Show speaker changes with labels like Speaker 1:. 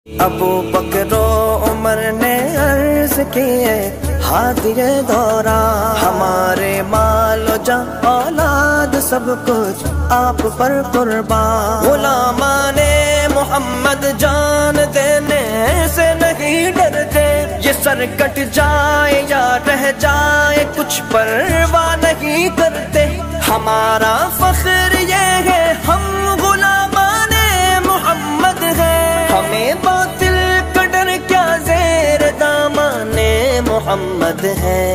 Speaker 1: अबू बकरो उमर ने अर्ज किए हादिए दौरा, हमारे मालो जा औलाद सब कुछ आप पर कुर्बान। गुलामाने मोहम्मद जान देने से नहीं डरते, ये सर कट जाए या रह जाए कुछ परवाह नहीं करते। हमारा फख्र ये है हम गुलामाने मोहम्मद है, हमें बातिल का डर क्या ज़ेर दामाने मोहम्मद है।